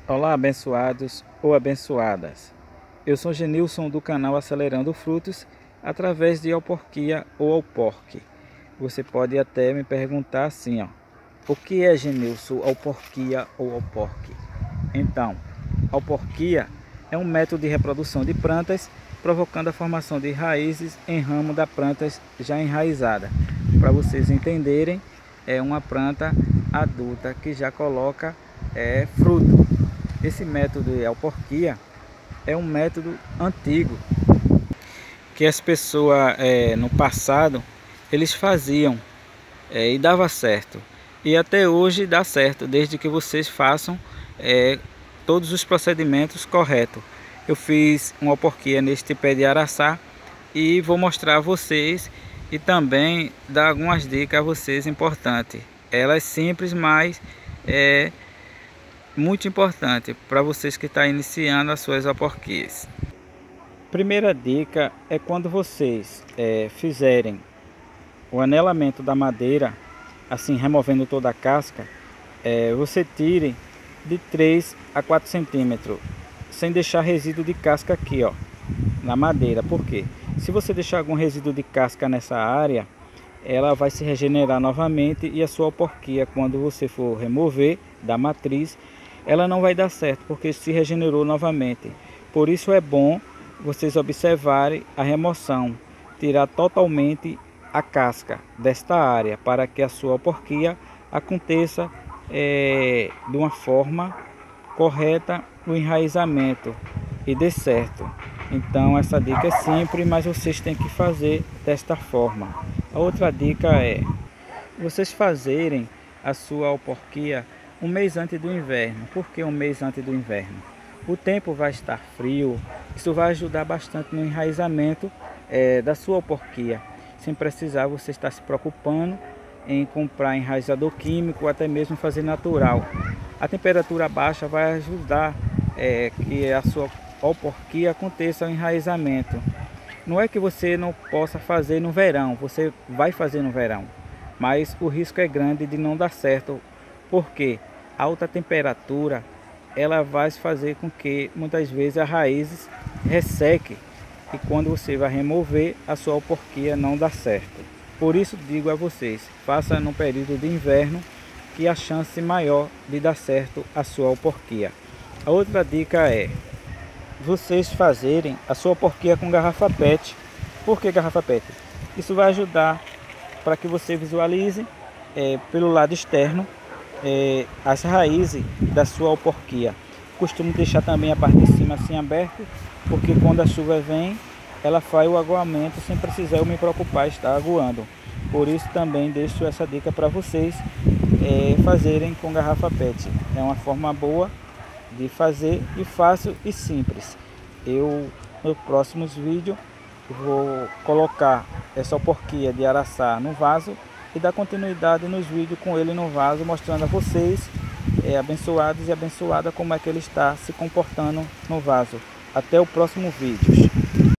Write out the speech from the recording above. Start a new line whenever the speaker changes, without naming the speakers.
Olá, abençoados ou abençoadas. Eu sou Genilson do canal Acelerando Frutos através de alporquia ou alporque. Você pode até me perguntar assim, o que é, Genilson, alporquia ou alporque? Então, alporquia é um método de reprodução de plantas provocando a formação de raízes em ramo da planta já enraizada. Para vocês entenderem, é uma planta adulta que já coloca fruto. Esse método de alporquia é um método antigo que as pessoas no passado eles faziam e dava certo. E até hoje dá certo, desde que vocês façam todos os procedimentos corretos. Eu fiz uma alporquia neste pé de araçá e vou mostrar a vocês e também dar algumas dicas a vocês importantes. Ela é simples, mas muito importante para vocês que estão iniciando as suas alporquias. Primeira dica é quando vocês fizerem o anelamento da madeira, assim removendo toda a casca, você tire de 3 a 4 centímetros, sem deixar resíduo de casca aqui, na madeira. Por quê? Se você deixar algum resíduo de casca nessa área, ela vai se regenerar novamente e a sua alporquia, quando você for remover da matriz, ela não vai dar certo, porque se regenerou novamente. Por isso é bom vocês observarem a remoção, tirar totalmente a casca desta área, para que a sua alporquia aconteça de uma forma correta o enraizamento e dê certo. Então essa dica é simples, mas vocês têm que fazer desta forma. A outra dica é vocês fazerem a sua alporquia um mês antes do inverno. Por que um mês antes do inverno? O tempo vai estar frio, isso vai ajudar bastante no enraizamento da sua alporquia, sem precisar você estar se preocupando em comprar enraizador químico ou até mesmo fazer natural. A temperatura baixa vai ajudar que a sua alporquia aconteça o enraizamento. Não é que você não possa fazer no verão, você vai fazer no verão, mas o risco é grande de não dar certo, porque a alta temperatura ela vai fazer com que muitas vezes as raízes resseque e quando você vai remover a sua alporquia não dá certo. Por isso digo a vocês, faça no período de inverno, que a chance maior de dar certo a sua alporquia. A outra dica é vocês fazerem a sua alporquia com garrafa PET. Por que garrafa PET? Isso vai ajudar para que você visualize pelo lado externo as raízes da sua alporquia. Costumo deixar também a parte de cima assim aberta, porque quando a chuva vem, ela faz o aguamento sem precisar eu me preocupar estar aguando. Por isso também deixo essa dica para vocês fazerem com garrafa PET. É uma forma boa de fazer e fácil e simples. Eu nos próximos vídeos vou colocar essa alporquia de araçá no vaso e dar continuidade nos vídeos com ele no vaso, mostrando a vocês abençoados e abençoada como é que ele está se comportando no vaso. Até o próximo vídeo.